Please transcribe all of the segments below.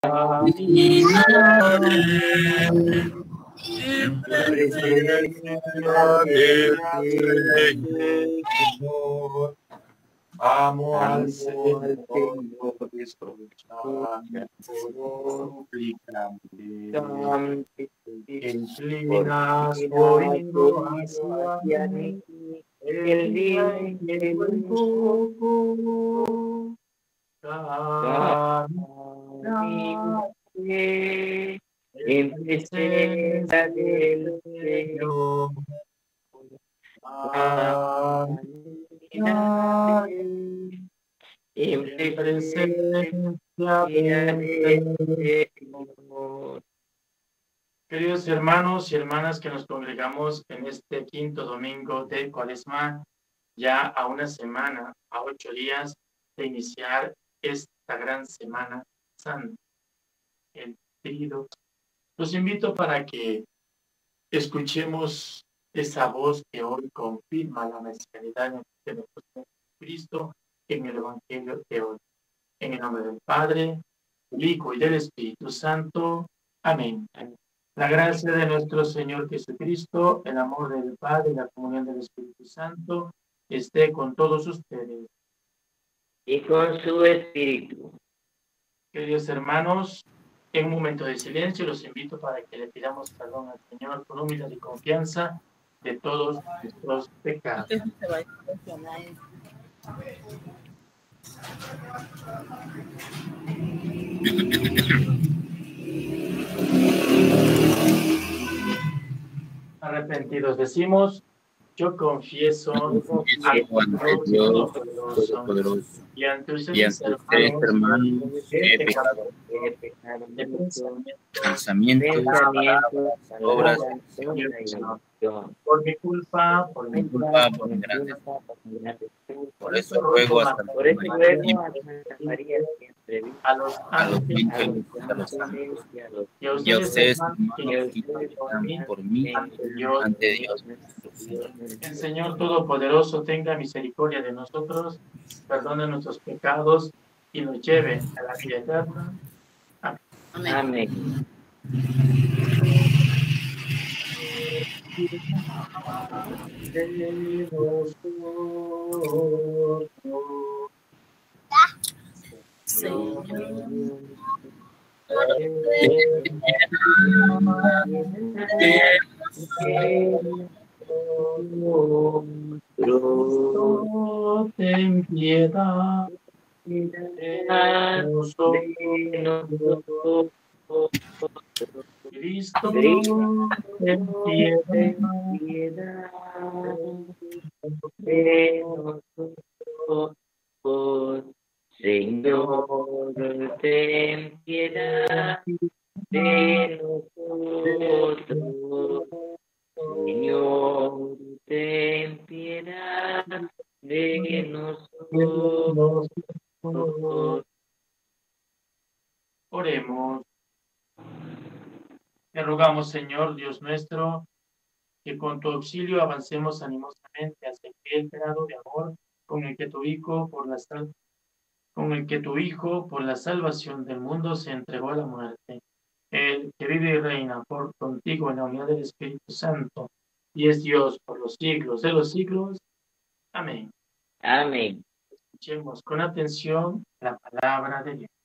Amo al Señor, escucha súplicamente, inclina su oído hacia mí, el día en que invoco, caminaré en presencia del Señor. En presencia del Señor. Queridos hermanos y hermanas que nos congregamos en este quinto domingo de Cuaresma, ya a una semana, a 8 días de iniciar esta gran Semana Santa, el Tríodo, los invito para que escuchemos esa voz que hoy confirma la mesianidad de nuestro Señor Cristo en el Evangelio de hoy. En el nombre del Padre, del Hijo y del Espíritu Santo. Amén. La gracia de nuestro Señor Jesucristo, el amor del Padre y la comunión del Espíritu Santo esté con todos ustedes. Y con su espíritu. Queridos hermanos, en un momento de silencio los invito para que le pidamos perdón al Señor con humildad y confianza de todos nuestros pecados. Arrepentidos decimos: yo confieso ante Dios Todopoderoso y ante ustedes, hermanos, que he pecado de pensamiento, obras, por mi culpa, por mi grandeza. Por eso ruego a Santa María, a los ángeles, a los santos, y a ustedes, hermanos, que intercedan por mí ante Dios. El Señor Todopoderoso tenga misericordia de nosotros, perdone nuestros pecados y nos lleve a la vida eterna. Amén. Amén. Ten piedad Cristo, ten piedad de nosotros. Señor, ten piedad de nosotros. Señor, ten piedad de nosotros. Oremos. Te rogamos, Señor Dios nuestro, que con tu auxilio avancemos animosamente hacia aquel grado de amor con el que tu Hijo, por la salvación del mundo, se entregó a la muerte. El que vive y reina contigo en la unidad del Espíritu Santo, y es Dios por los siglos de los siglos. Amén. Amén. Escuchemos con atención la palabra de Dios.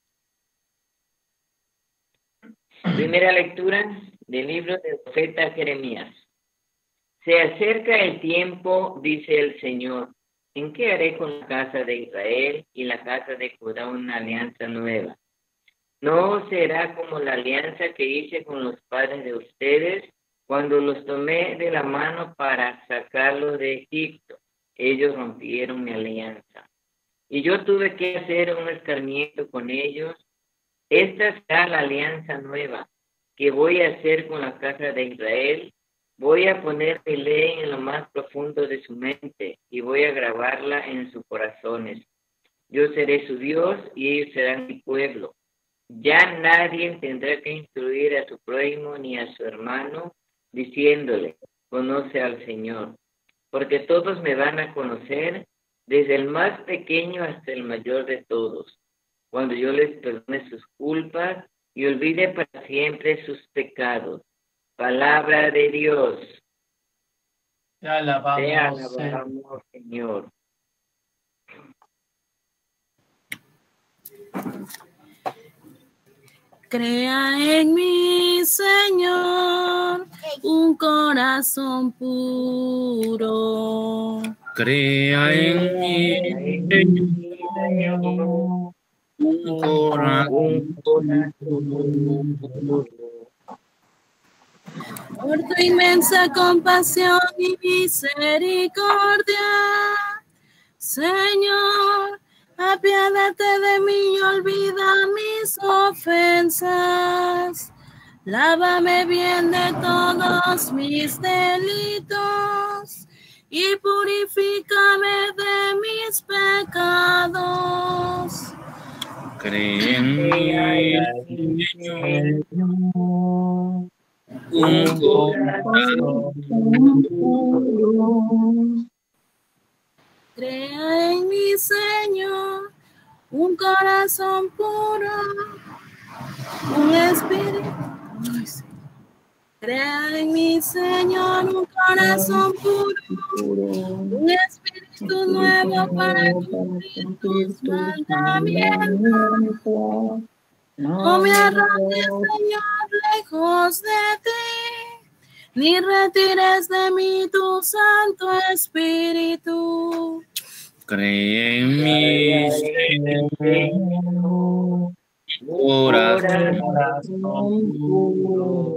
Primera lectura del libro del profeta Jeremías. Se acerca el tiempo, dice el Señor, en que haré con la casa de Israel y la casa de Judá una alianza nueva. No será como la alianza que hice con los padres de ustedes cuando los tomé de la mano para sacarlos de Egipto. Ellos rompieron mi alianza. Y yo tuve que hacer un escarmiento con ellos. Esta será la alianza nueva que voy a hacer con la casa de Israel. Voy a poner mi ley en lo más profundo de su mente y voy a grabarla en sus corazones. Yo seré su Dios y ellos serán mi pueblo. Ya nadie tendrá que instruir a su prójimo ni a su hermano, diciéndole, conoce al Señor, porque todos me van a conocer, desde el más pequeño hasta el mayor de todos, cuando yo les perdone sus culpas y olvide para siempre sus pecados. Palabra de Dios. Te alabamos, Te alabamos, Señor. Crea en mí, Señor, un corazón puro. Crea en mí, Señor, un corazón puro. Por tu inmensa compasión y misericordia, Señor, apiádate de mí y olvida mis ofensas. Lávame bien de todos mis delitos y purifícame de mis pecados. Crea en mí, Señor, un corazón puro. Crea en mí, Señor, un corazón puro, un espíritu. Crea en mí, Señor, un corazón puro, un espíritu nuevo para cumplir tus mandamientos. No me arrojes, Señor, lejos de ti, ni retires de mí tu Santo Espíritu. Crea en mí, Señor, corazón puro.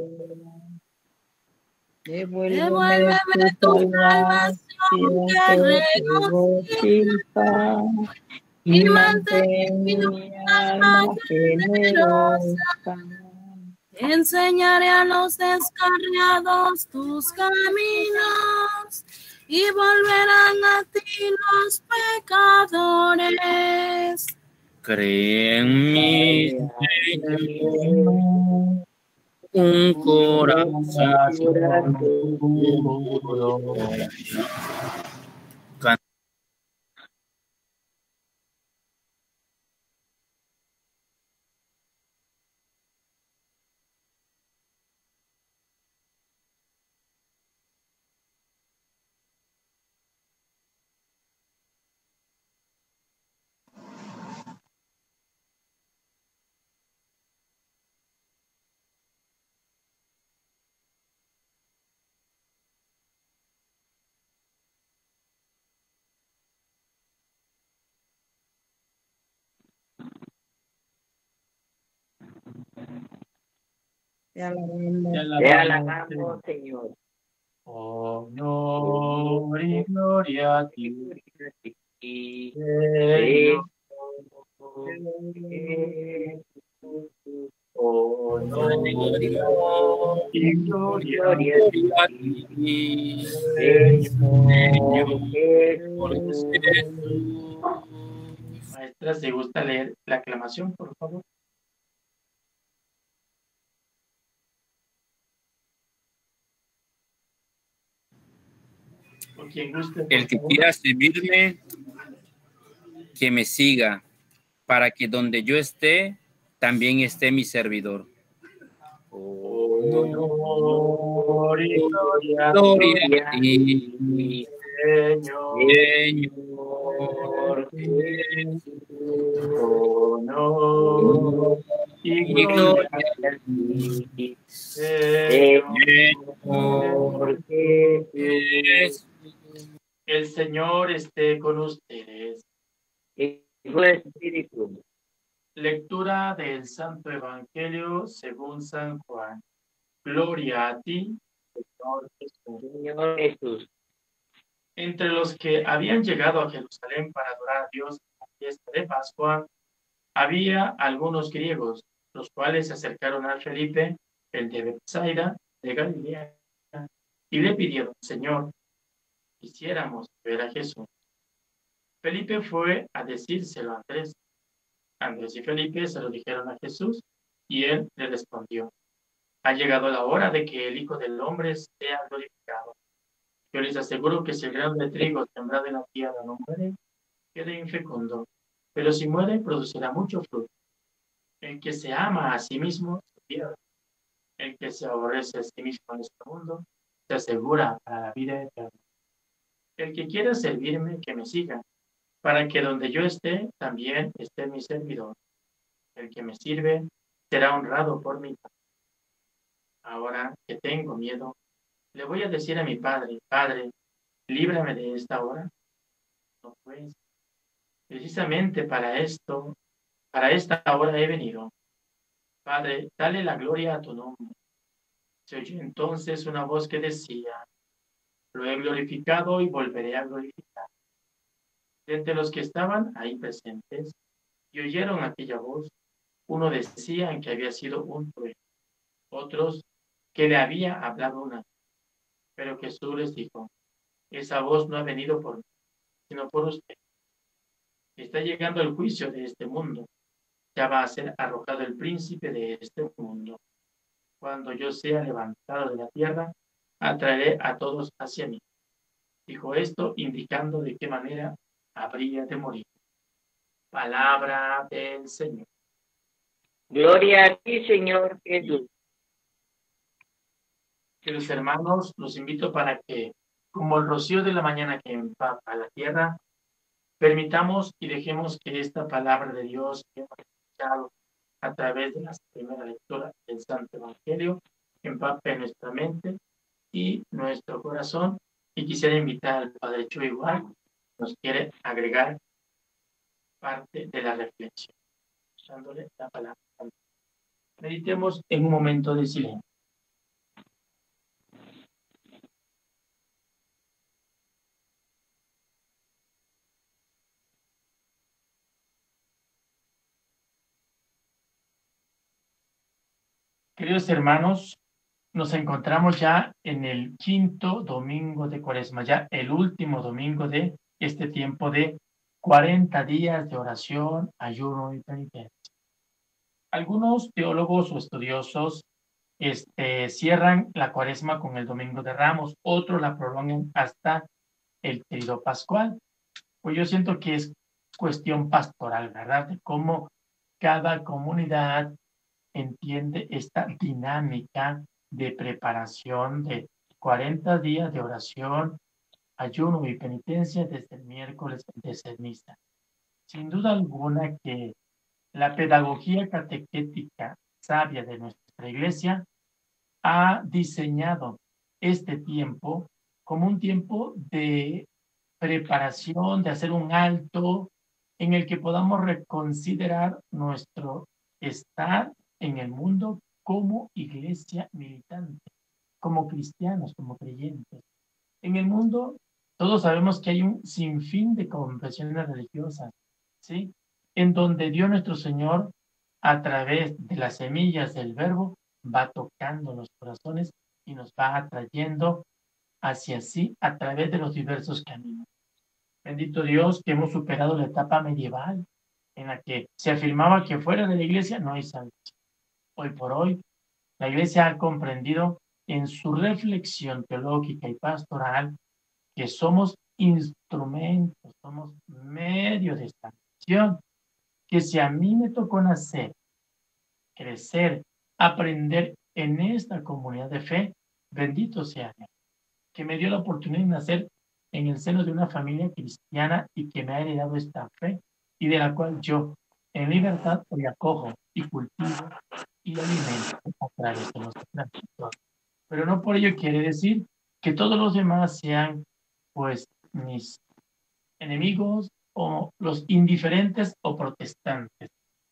Devuélveme tu salvación que regocija y mantén mi alma generosa. Enseñaré a los descarriados tus caminos y volverán a ti los pecadores. Crea en mí, Señor, un corazón puro. Te alabamos, Señor. Honor y gloria a ti, Señor. honor y gloria a ti, Señor Jesús. Maestra, ¿se gusta leer la aclamación, por favor? ¿O quien guste, por El que favor? quiera servirme, que me siga, para que donde yo esté, también esté mi servidor. Honor y gloria a Gloria a ti, Señor. Señor Jesús. Honor y gloria a ti, Señor. Jesús. El Señor esté con ustedes. Y tu espíritu. Lectura del Santo Evangelio según San Juan. Gloria a ti, Señor Jesús. Señor Jesús. Entre los que habían llegado a Jerusalén para adorar a Dios en la fiesta de Pascua, había algunos griegos, los cuales se acercaron a Felipe, el de Betsaida, de Galilea, y le pidieron: Señor, quisiéramos ver a Jesús. Felipe fue a decírselo a Andrés. Andrés y Felipe se lo dijeron a Jesús, y él le respondió: ha llegado la hora de que el Hijo del Hombre sea glorificado. Yo les aseguro que si el grano de trigo sembrado en la tierra no muere, queda infecundo, pero si muere, producirá mucho fruto. El que se ama a sí mismo se pierde. El que se aborrece a sí mismo en este mundo se asegura para la vida eterna. El que quiera servirme, que me siga, para que donde yo esté, también esté mi servidor. El que me sirve será honrado por mí. Ahora que tengo miedo, le voy a decir a mi padre, Padre, líbrame de esta hora. No pues, precisamente para esto, para esta hora he venido. Padre, dale la gloria a tu nombre. Se oyó entonces una voz que decía, lo he glorificado y volveré a glorificar. De entre los que estaban ahí presentes y oyeron aquella voz, uno decía que había sido un trueno, otros que le había hablado una. Pero Jesús les dijo, esa voz no ha venido por mí, sino por usted. Está llegando el juicio de este mundo. Ya va a ser arrojado el príncipe de este mundo. Cuando yo sea levantado de la tierra, atraeré a todos hacia mí. Dijo esto indicando de qué manera habría de morir. Palabra del Señor. Gloria a ti, Señor Jesús. Queridos hermanos, los invito para que, como el rocío de la mañana que empapa la tierra, permitamos y dejemos que esta palabra de Dios que hemos escuchado a través de la primera lectura del Santo Evangelio empape nuestra mente y nuestro corazón. Y quisiera invitar al Padre Chu igual, nos quiere agregar parte de la reflexión, dándole la palabra. Meditemos en un momento de silencio. Queridos hermanos, nos encontramos ya en el quinto domingo de Cuaresma, ya el último domingo de este tiempo de 40 días de oración, ayuno y penitencia. Algunos teólogos o estudiosos cierran la Cuaresma con el Domingo de Ramos, otros la prolongan hasta el Tríodo Pascual. Pues yo siento que es cuestión pastoral, ¿verdad? De cómo cada comunidad entiende esta dinámica de preparación de 40 días de oración, ayuno y penitencia desde el miércoles de ceniza. Sin duda alguna que la pedagogía catequética sabia de nuestra iglesia ha diseñado este tiempo como un tiempo de preparación, de hacer un alto en el que podamos reconsiderar nuestro estar en el mundo como iglesia militante, como cristianos, como creyentes. En el mundo todos sabemos que hay un sinfín de confesiones religiosas, ¿sí? En donde Dios nuestro Señor, a través de las semillas del verbo, va tocando los corazones y nos va atrayendo hacia sí a través de los diversos caminos. Bendito Dios que hemos superado la etapa medieval en la que se afirmaba que fuera de la iglesia no hay salvación. Hoy por hoy, la iglesia ha comprendido en su reflexión teológica y pastoral que somos instrumentos, somos medio de salvación, que si a mí me tocó nacer, crecer, aprender en esta comunidad de fe, bendito sea Dios, que me dio la oportunidad de nacer en el seno de una familia cristiana y que me ha heredado esta fe y de la cual yo en libertad hoy acojo y cultivo y alimento a través de los sacramentos. Pero no por ello quiere decir que todos los demás sean pues mis enemigos o los indiferentes o protestantes.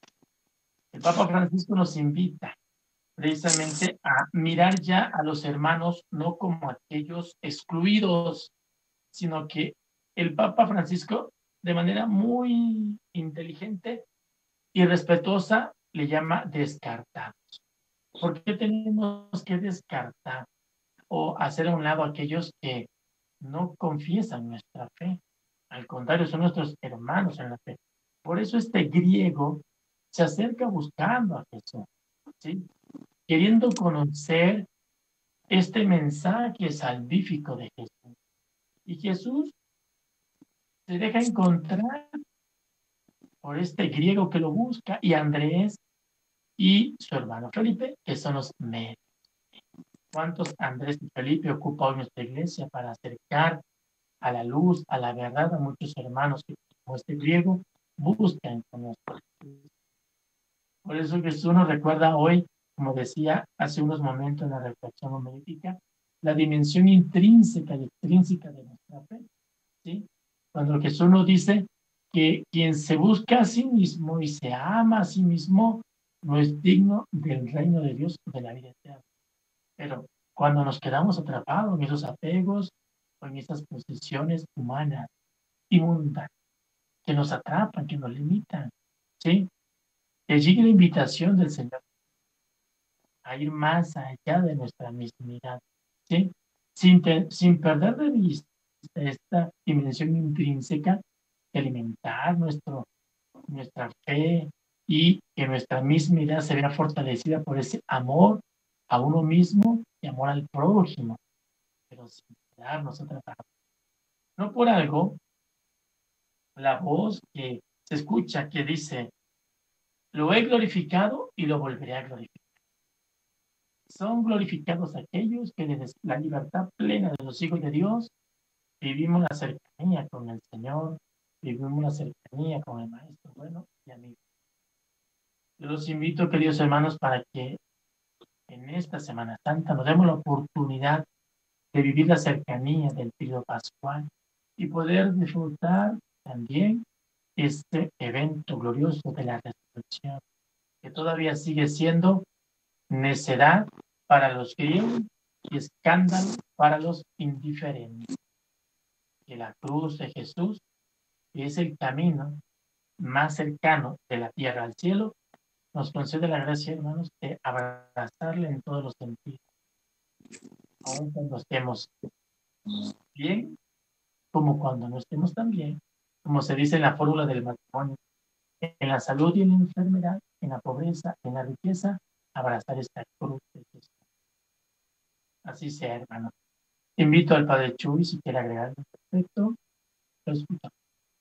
El Papa Francisco nos invita precisamente a mirar ya a los hermanos no como aquellos excluidos, sino que el Papa Francisco, de manera muy inteligente y respetuosa, le llama descartados. ¿Por qué tenemos que descartar o hacer a un lado a aquellos que no confiesan nuestra fe? Al contrario, son nuestros hermanos en la fe. Por eso este griego se acerca buscando a Jesús, ¿sí? Queriendo conocer este mensaje salvífico de Jesús. Y Jesús se deja encontrar por este griego que lo busca, y Andrés y su hermano Felipe, que son los medios. ¿Cuántos Andrés y Felipe ocupa hoy nuestra iglesia para acercar a la luz, a la verdad, a muchos hermanos que, como este griego, buscan conocer? Por eso Jesús nos recuerda hoy, como decía hace unos momentos en la reflexión homilítica, la dimensión intrínseca y extrínseca de nuestra fe, ¿sí? Cuando Jesús nos dice que quien se busca a sí mismo y se ama a sí mismo no es digno del reino de Dios o de la vida eterna. Pero cuando nos quedamos atrapados en esos apegos o en esas posiciones humanas y mundanas que nos atrapan, que nos limitan, ¿sí? Que llegue la invitación del Señor a ir más allá de nuestra mismidad, ¿sí? Sin perder de vista esta dimensión intrínseca de alimentar nuestra fe y que nuestra mismidad se vea fortalecida por ese amor a uno mismo y amor al prójimo, pero sin quedarnos atrapados. No por algo, la voz que se escucha que dice, lo he glorificado y lo volveré a glorificar. Son glorificados aquellos que desde la libertad plena de los hijos de Dios vivimos la cercanía con el Señor, vivimos la cercanía con el Maestro, bueno y amigo. Yo los invito, queridos hermanos, para que en esta Semana Santa nos demos la oportunidad de vivir la cercanía del periodo pascual y poder disfrutar también este evento glorioso de la resurrección, que todavía sigue siendo necedad para los griegos y escándalo para los indiferentes. Que la cruz de Jesús, que es el camino más cercano de la tierra al cielo, nos concede la gracia, hermanos, de abrazarle en todos los sentidos. Aún cuando estemos bien, como cuando no estemos tan bien, como se dice en la fórmula del matrimonio, en la salud y en la enfermedad, en la pobreza, en la riqueza, abrazar esta cruz de Jesús. Así sea, hermano. Invito al Padre Chuy, si quiere agregar algo al respecto, lo escuchamos.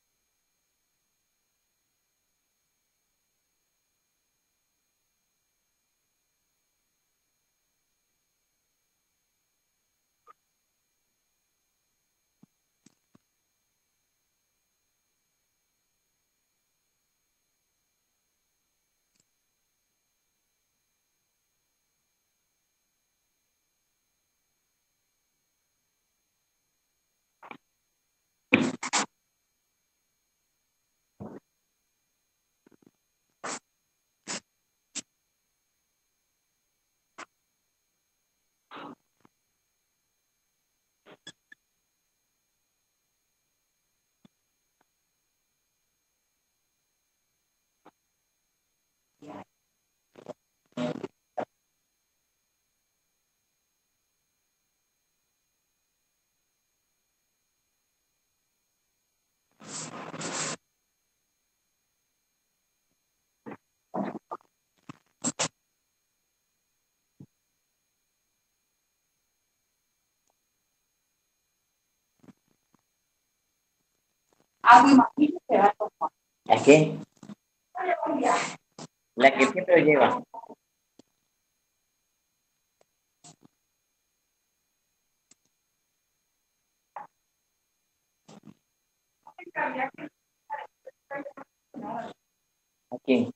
¿A qué? La que siempre lleva. Aquí.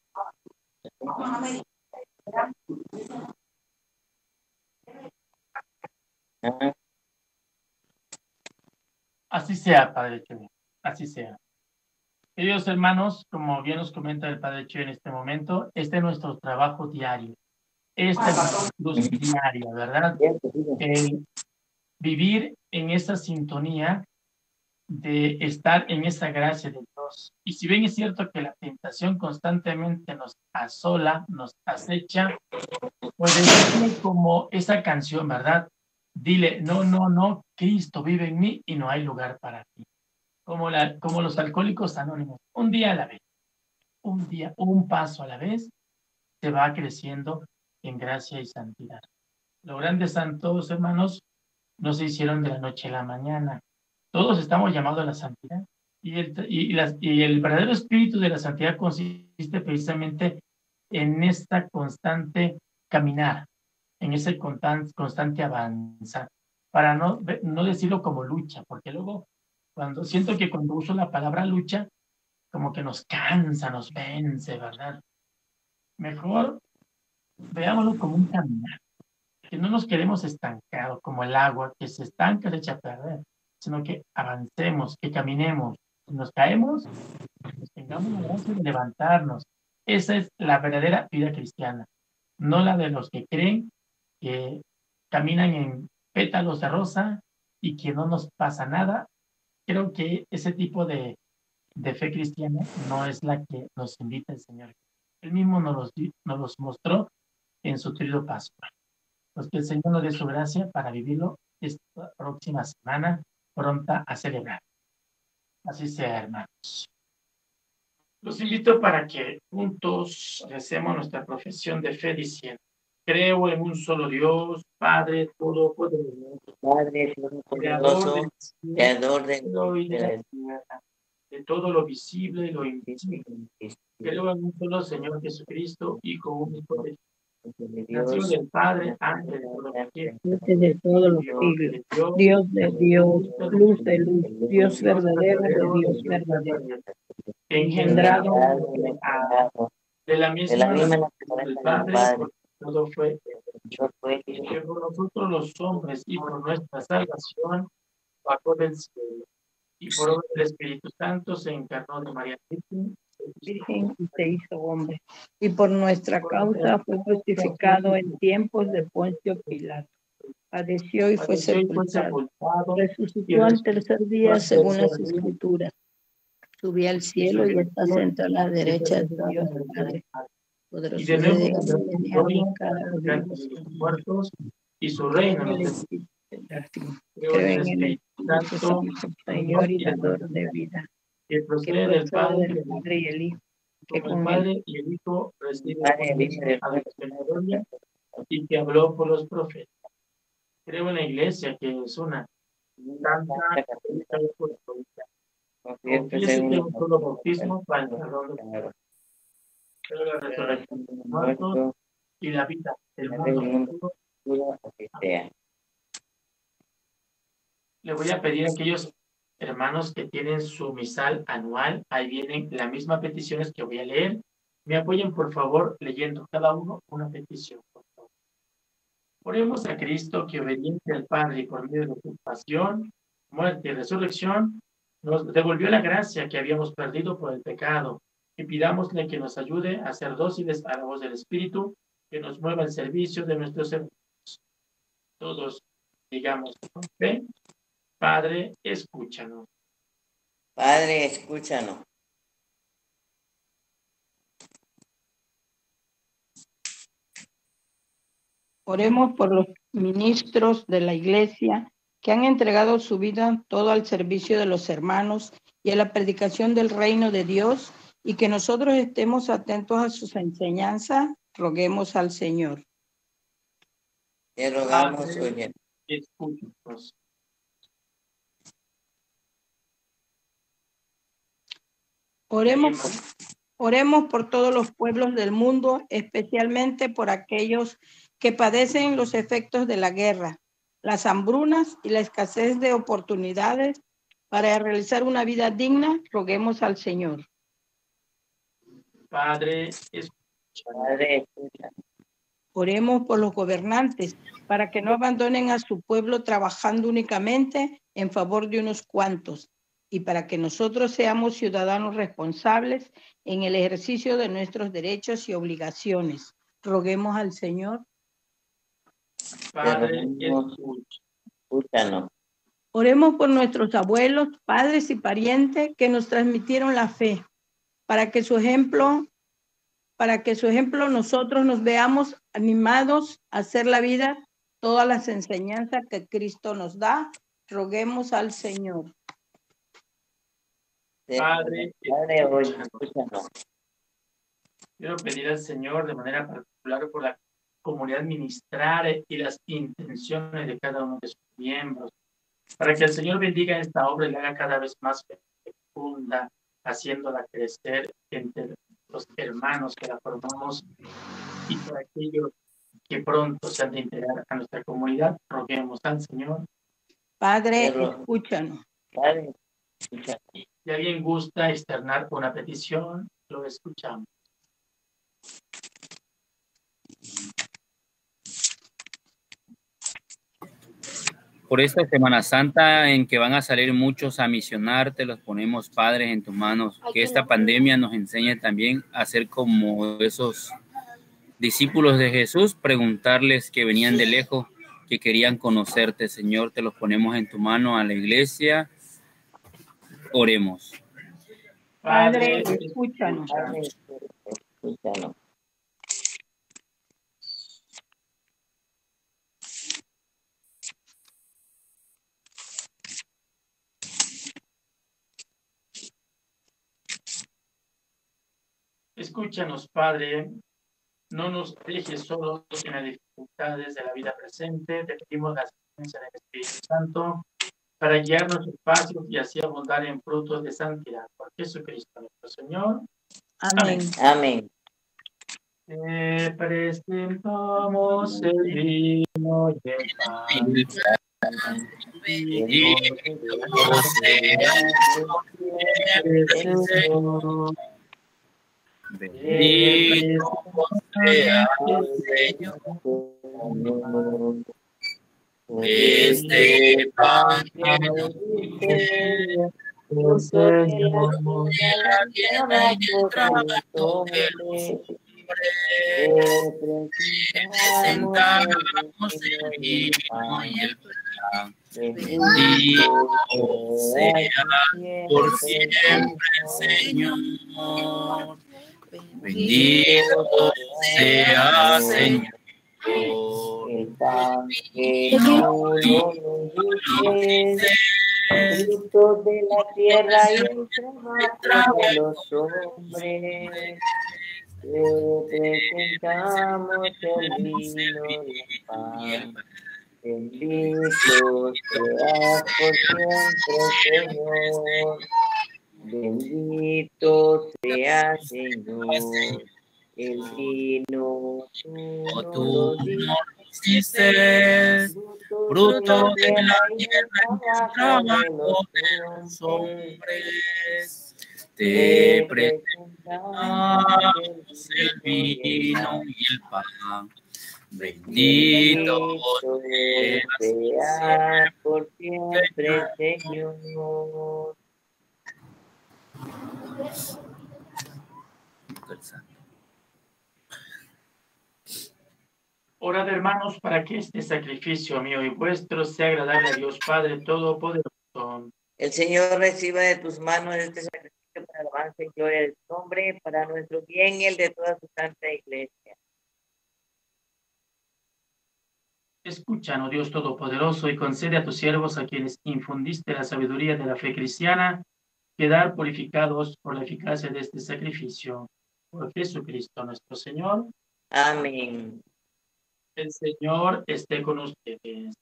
Así sea, Padre Chuy, así sea. Queridos hermanos, como bien nos comenta el Padre Chuy en este momento, este es nuestro trabajo diario. Esta es nuestra cruz diaria, ¿verdad? El vivir en esa sintonía de estar en esa gracia de Dios. Y si bien es cierto que la tentación constantemente nos asola, nos acecha, pues decirle como esa canción, ¿verdad? Dile, no, no, no, Cristo vive en mí y no hay lugar para ti. Como los alcohólicos anónimos, un día a la vez, un día, un paso a la vez, se va creciendo en gracia y santidad. Los grandes santos, hermanos, no se hicieron de la noche a la mañana. Todos estamos llamados a la santidad. Y el verdadero espíritu de la santidad consiste precisamente en esta constante caminar, en ese constante avanzar, para no decirlo como lucha, porque luego siento que cuando uso la palabra lucha, como que nos cansa, nos vence, ¿verdad? Mejor veámoslo como un caminar, que no nos quedemos estancados como el agua, que se estanca, se echa a perder, sino que avancemos, que caminemos. Si nos caemos, pues tengamos la gracia de levantarnos. Esa es la verdadera vida cristiana, no la de los que creen que caminan en pétalos de rosa y que no nos pasa nada. Creo que ese tipo de fe cristiana no es la que nos invita el Señor. Él mismo nos los mostró en su trío pascual. Pues que el Señor nos dé su gracia para vivirlo esta próxima semana, pronta a celebrar. Así sea, hermanos. Los invito para que juntos recemos nuestra profesión de fe diciendo: creo en un solo Dios, Padre Todopoderoso, Padre Todopoderoso, Creador de la tierra, de todo lo visible y lo invisible. Creo en un solo Señor Jesucristo, Hijo único de Dios, nacido del Padre antes de todo lo que de todos los siglos, Dios de Dios, luz de luz, Dios verdadero de Dios verdadero, engendrado de la misma naturaleza del Padre, porque todo fue que por nosotros los hombres y por nuestra salvación bajó del cielo, y por obra del Espíritu Santo se encarnó de María Virgen y se hizo hombre, y por nuestra causa fue crucificado en tiempos de Poncio Pilato. Padeció y fue sepultado. Resucitó al tercer día según las Escrituras. Subió al cielo y está sentado a la derecha de Dios Padre. Poderoso y de nuevo de muertos y su reino. Creo en el Espíritu Santo, Señor y dador de vida, que procede del Padre y el Hijo, que con el Padre y el Hijo recibe a la gloria y que habló por los profetas. Creo en la Iglesia, que es una santa católica y apostólica. Confieso que un solo bautismo para el perdón de pecados. Creo la resurrección de los muertos y la vida del mundo futuro. Le voy a pedir a aquellos hermanos que tienen su misal anual, ahí vienen las mismas peticiones que voy a leer. Me apoyen, por favor, leyendo cada uno una petición. Por favor. Oremos a Cristo, que obediente al Padre y por medio de su pasión, muerte y resurrección, nos devolvió la gracia que habíamos perdido por el pecado, y pidámosle que nos ayude a ser dóciles a la voz del Espíritu, que nos mueva al servicio de nuestros hermanos. Todos digamos con fe: Padre, escúchanos. Padre, escúchanos. Oremos por los ministros de la Iglesia que han entregado su vida todo al servicio de los hermanos y a la predicación del reino de Dios, y que nosotros estemos atentos a sus enseñanzas. Roguemos al Señor. Te rogamos, Señor. Escúchanos. Oremos por todos los pueblos del mundo, especialmente por aquellos que padecen los efectos de la guerra, las hambrunas y la escasez de oportunidades para realizar una vida digna. Roguemos al Señor. Padre, escúchanos. Oremos por los gobernantes para que no abandonen a su pueblo trabajando únicamente en favor de unos cuantos, y para que nosotros seamos ciudadanos responsables en el ejercicio de nuestros derechos y obligaciones. Roguemos al Señor. Padre, escúchanos. Oremos por nuestros abuelos, padres y parientes que nos transmitieron la fe, para que su ejemplo nosotros nos veamos animados a hacer la vida todas las enseñanzas que Cristo nos da. Roguemos al Señor. Padre, escúchanos. Quiero pedir al Señor de manera particular por la comunidad ministrar y las intenciones de cada uno de sus miembros, para que el Señor bendiga esta obra y la haga cada vez más fecunda, haciéndola crecer entre nuestros hermanos que la formamos y por aquellos que pronto se han de integrar a nuestra comunidad, roguemos al Señor. Padre, escúchanos. Padre, escúchanos. Si alguien gusta externar una petición, lo escuchamos. Por esta Semana Santa en que van a salir muchos a misionar, te los ponemos, Padre, en tus manos. Que esta pandemia nos enseñe también a ser como esos discípulos de Jesús, preguntarles que venían de lejos, que querían conocerte, Señor. Te los ponemos en tu mano a la iglesia. Oremos. Padre, escúchanos. Padre, escúchanos. Escúchanos, Padre, no nos dejes solos en las dificultades de la vida presente. Te pedimos la asistencia del Espíritu Santo para guiar nuestros pasos y así abundar en frutos de santidad. Por Jesucristo nuestro Señor. Amén. Amén. Te presentamos el vino y el pan. Bendito sea el Señor. Este pan que nos dice, Señor, de la tierra y del trabajo de los hombres, presentamos el vino y el pan. Bendito sea por siempre, Señor. Bendito sea, Señor. El pan que no nos dice, fruto de la tierra y el trabajo de los hombres, te presentamos el vino y el pan. Bendito seas por siempre, Señor. Bendito sea, Señor. El vino Tú nos hiciste fruto de la tierra y el trabajo de los hombres. Te presentamos el vino y el pan. Bendito seas por siempre, Señor. Orad, hermanos, para que este sacrificio mío y vuestro sea agradable a Dios Padre Todopoderoso. El Señor reciba de tus manos este sacrificio para alabanza y gloria de su nombre, para nuestro bien y el de toda su santa iglesia. Escúchanos, Dios Todopoderoso, y concede a tus siervos, a quienes infundiste la sabiduría de la fe cristiana, quedar purificados por la eficacia de este sacrificio. Por Jesucristo nuestro Señor. Amén. El Señor esté con ustedes.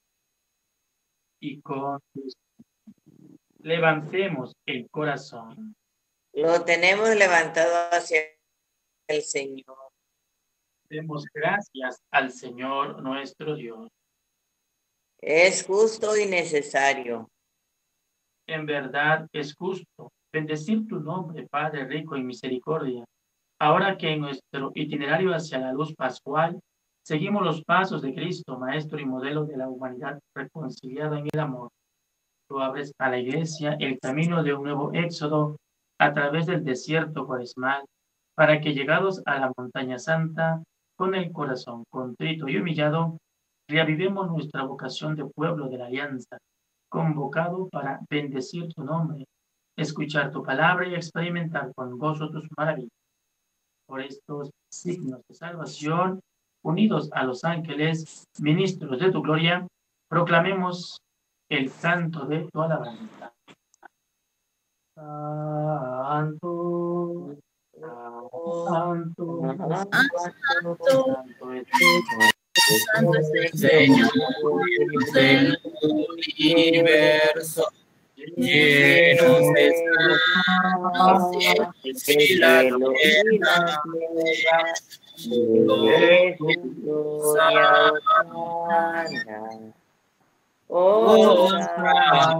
Y con ustedes. Levantemos el corazón. Lo tenemos levantado hacia el Señor. Demos gracias al Señor nuestro Dios. Es justo y necesario. En verdad es justo bendecir tu nombre, Padre rico en misericordia. Ahora que en nuestro itinerario hacia la luz pascual seguimos los pasos de Cristo, Maestro y modelo de la humanidad reconciliada en el amor. Tú abres a la Iglesia el camino de un nuevo éxodo a través del desierto cuaresmal, para que llegados a la montaña santa, con el corazón contrito y humillado, reavivemos nuestra vocación de pueblo de la alianza, convocado para bendecir tu nombre, escuchar tu palabra y experimentar con gozo tus maravillas. Por estos signos de salvación, unidos a los ángeles, ministros de tu gloria, proclamemos el canto de tu alabanza. Santo, santo, Santo es el Señor del universo, lleno de el cielo y la tierra, de su gloria, Osana. Osana,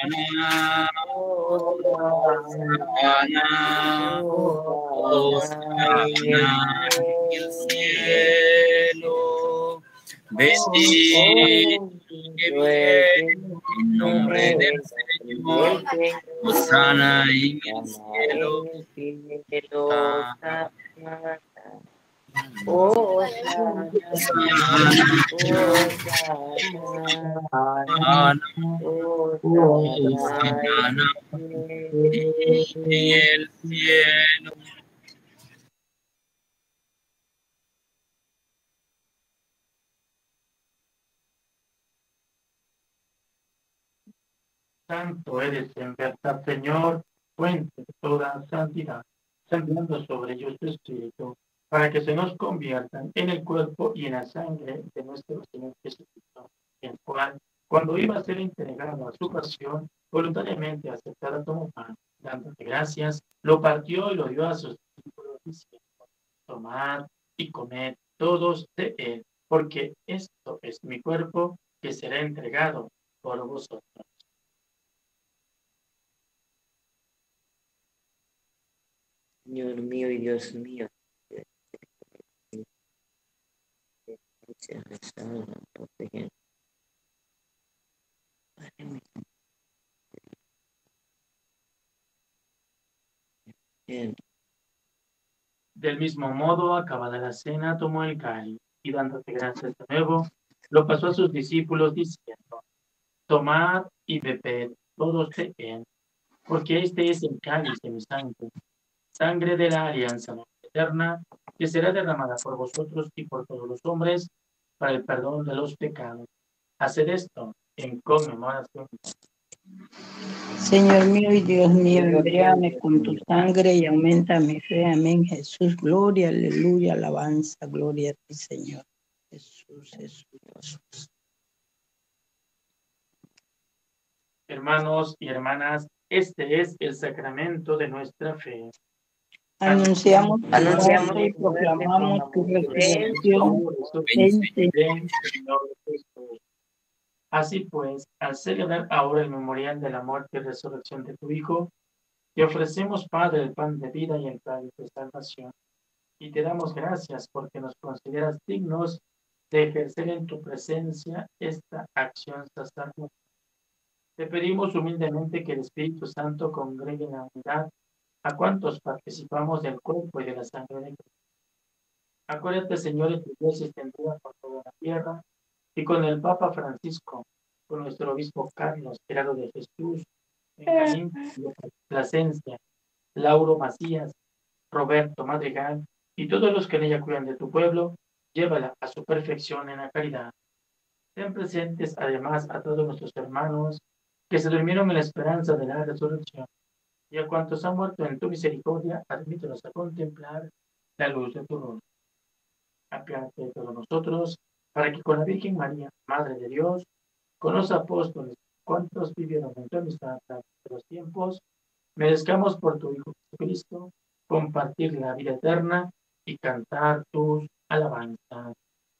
Osana en el cielo. Bendito que viene en nombre del Señor. Osana en el cielo. Osana, Osana en el cielo. Santo eres en verdad, Señor, fuente de toda santidad, enviando sobre ellos tu Espíritu, para que se nos conviertan en el cuerpo y en la sangre de nuestro Señor Jesucristo, el cual, cuando iba a ser entregado a su pasión, voluntariamente aceptada como pan, dándote gracias, lo partió y lo dio a sus discípulos, diciendo: tomad y comed todos de él, porque esto es mi cuerpo que será entregado por vosotros. Señor mío y Dios mío, Del mismo modo, acabada la cena, tomó el cáliz y dándote gracias de nuevo, lo pasó a sus discípulos diciendo: tomad y bebed todos de él, porque este es el cáliz de mi sangre, sangre de la alianza eterna, que será derramada por vosotros y por todos los hombres para el perdón de los pecados. Haced esto en conmemoración. Señor mío y Dios mío, embriágame con tu sangre y aumenta mi fe. Amén. Jesús, gloria, aleluya, alabanza, gloria a ti, Señor. Jesús, Jesús, Jesús. Hermanos y hermanas, este es el sacramento de nuestra fe. Anunciamos y proclamamos tu resurrección. Ven, Señor Jesús. Así pues, al celebrar ahora el memorial de la muerte y resurrección de tu Hijo, te ofrecemos, Padre, el pan de vida y el pan de salvación. Y te damos gracias porque nos consideras dignos de ejercer en tu presencia esta acción sacerdotal. Te pedimos humildemente que el Espíritu Santo congregue en la unidad a cuantos participamos del cuerpo y de la sangre de Cristo. Acuérdate, Señor, de tu iglesia extendida por toda la tierra, y con el Papa Francisco, con nuestro obispo Carlos Gerardo de Jesús, Benjamín Plasencia, Lauro Macías, Roberto Madrigal, y todos los que en ella cuidan de tu pueblo, llévala a su perfección en la caridad. Ten presentes además a todos nuestros hermanos que se durmieron en la esperanza de la resurrección, y a cuantos han muerto en tu misericordia, admítelos a contemplar la luz de tu rostro. Apiádate de todos nosotros, para que con la Virgen María, Madre de Dios, con los apóstoles, cuantos vivieron en tu amistad de los tiempos, merezcamos por tu Hijo Jesucristo compartir la vida eterna y cantar tus alabanzas.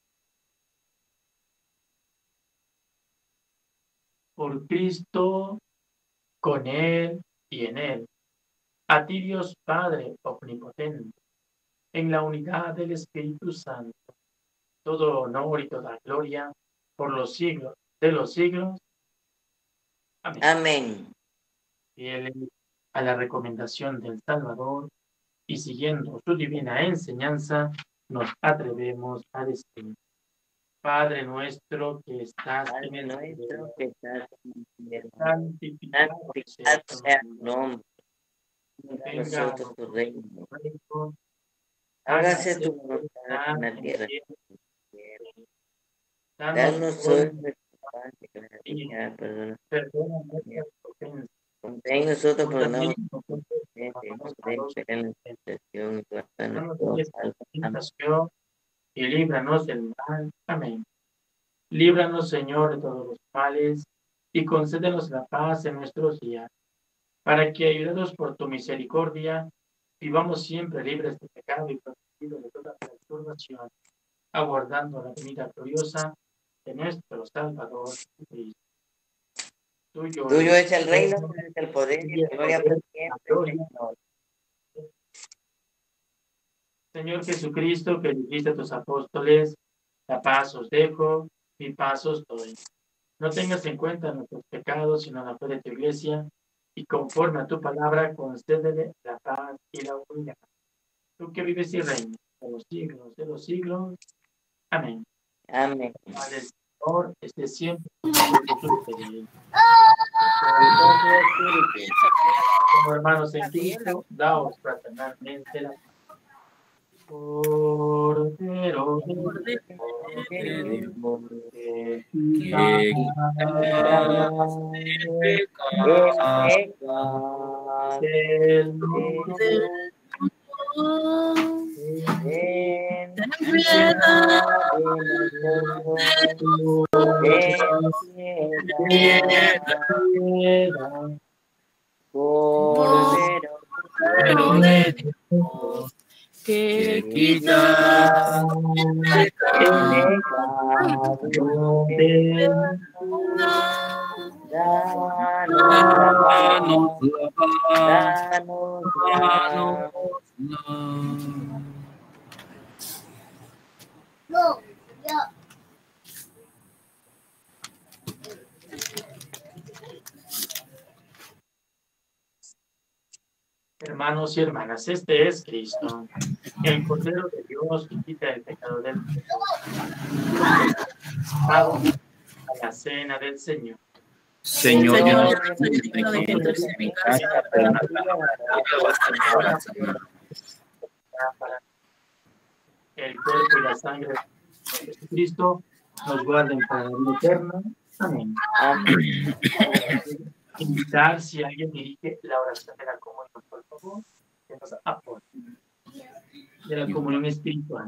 Por Cristo, con Él y en Él. A ti, Dios Padre omnipotente, en la unidad del Espíritu Santo, todo honor y toda gloria por los siglos de los siglos. Amén. Amén. Fieles a la recomendación del Salvador y siguiendo su divina enseñanza, nos atrevemos a decir: Padre nuestro que estás en el cielo, santificado sea tu nombre. Venga a nosotros tu reino. Hágase tu voluntad en la tierra. Danos hoy nuestro pan de cada día, perdona nuestras ofensas. Ten nosotros perdonamos y líbranos del mal. Amén. Líbranos, Señor, de todos los males, y concédenos la paz en nuestros días, para que, ayudados por tu misericordia, vivamos siempre libres de pecado y protegidos de toda perturbación, aguardando la venida gloriosa de nuestro Salvador Jesucristo. Tuyo es el reino, tuyo es el poder y la gloria por siempre, Señor. Señor Jesucristo, que dijiste a tus apóstoles, la paz os dejo, mi paz os doy. No tengas en cuenta nuestros pecados, sino la fe de tu iglesia, y conforme a tu palabra, concédele la paz y la unidad. Tú que vives y reinas por los siglos de los siglos. Amén. Amén. Padre, el Señor esté siempre con nosotros. Como hermanos en Cristo, daos fraternalmente la paz. Cordero de Dios, que quitas el pecado del mundo, ten piedad Cordero de Dios, que quitas el pecado del mundo, danos la paz, Hermanos y hermanas, este es Cristo, el Cordero de Dios que quita el pecado del mundo. Vamos a la cena del Señor. Señor, yo no soy digno de que entres en mi casa, pero El cuerpo y la sangre de Jesucristo nos guarden para la vida eterna. Amén. Invitar si alguien dirige la oración de la comunión, por favor, que nos aporte de la comunión espiritual.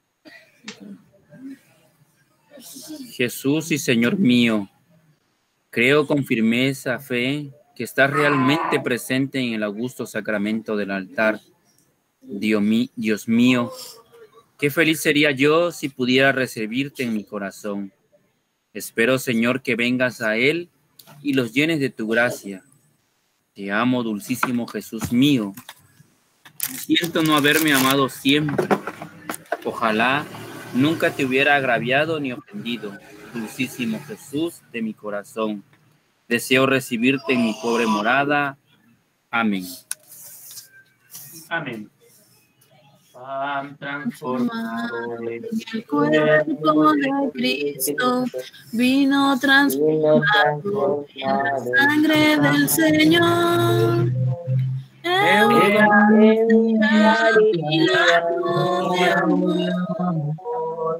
Jesús y Señor mío, creo con firmeza, fe, que estás realmente presente en el augusto sacramento del altar. Dios mío, qué feliz sería yo si pudiera recibirte en mi corazón. Espero, Señor, que vengas a él y los llenes de tu gracia. Te amo, dulcísimo Jesús mío. Siento no haberme amado siempre. Ojalá nunca te hubiera agraviado ni ofendido, dulcísimo Jesús de mi corazón. Deseo recibirte en mi pobre morada. Amén. Amén. Pan transformado en el cuerpo de Cristo, vino transformado en la sangre del Señor. Eucaristía, milagro de amor.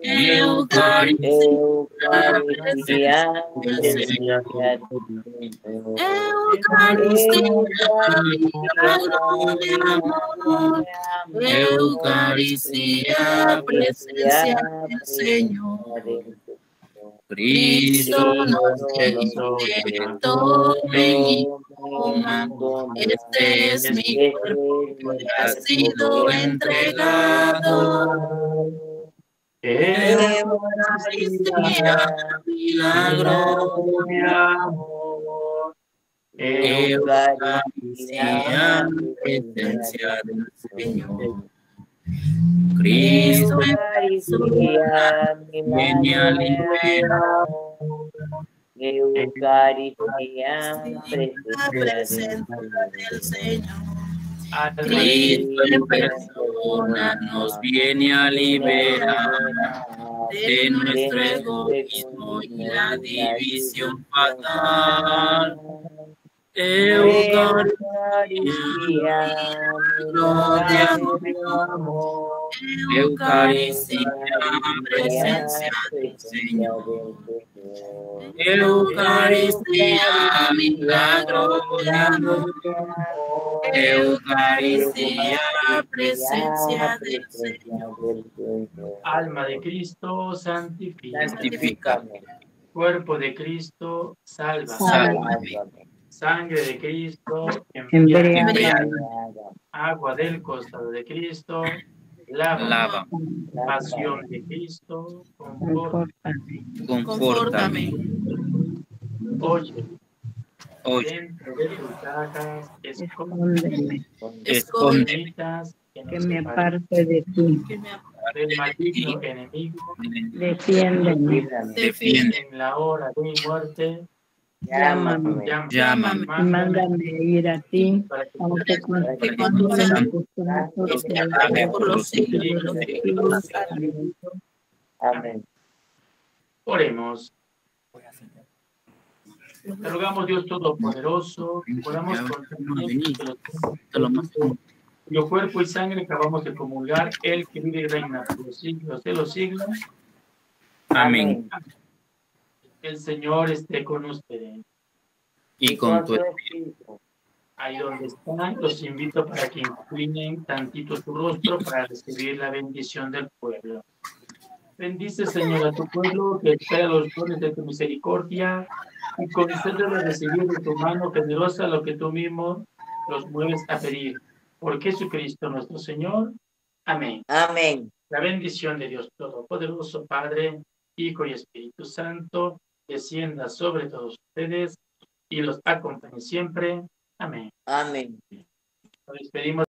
Eucaristía, presencia del Señor. Eucaristía, milagro de amor. Eucaristía, presencia del Señor. Cristo nos dice, tomen y coman, este es mi cuerpo que ha sido entregado. Eucaristía, milagro de amor. Eucaristía, presencia del Señor. Cristo en persona viene a liberar. Eucaristía, presencia del Señor. Cristo en persona nos viene a liberar de nuestro egoísmo y la división fatal. Eucaristía, milagro de amor. Eucaristía, presencia del Señor. Eucaristía, milagro de amor. Eucaristía, presencia del Señor. alma de Cristo, santifica. Santifica. Cuerpo de Cristo, salva. Sálvame. Sangre de Cristo, embriaga, agua del costado de Cristo, lava. Pasión de Cristo, confórtame. Oye, Oye, dentro de tus cajas, Escóndeme, escóndeme, que me aparte de ti. del maligno enemigo, Defiéndeme, defiende, en la hora de mi muerte, llámame, llámame, y mándame a ir a ti, para que aunque con para que por los siglos de los siglos. Amén. Amén. oremos. Te rogamos, Dios Todopoderoso, que podamos cuyo cuerpo y sangre acabamos de comulgar, el que vive y reina por los siglos de los siglos. Amén. El Señor esté con ustedes. Y con tu espíritu. Ahí donde están, los invito para que inclinen tantito su rostro para recibir la bendición del pueblo. Bendice, Señor, a tu pueblo que espera los dones de tu misericordia y concédele recibir de tu mano generosa lo que tú mismo los mueves a pedir. Por Jesucristo nuestro Señor. Amén. Amén. La bendición de Dios Todopoderoso, Padre, Hijo y Espíritu Santo, descienda sobre todos ustedes y los acompañe siempre. Amén. Amén. Nos despedimos.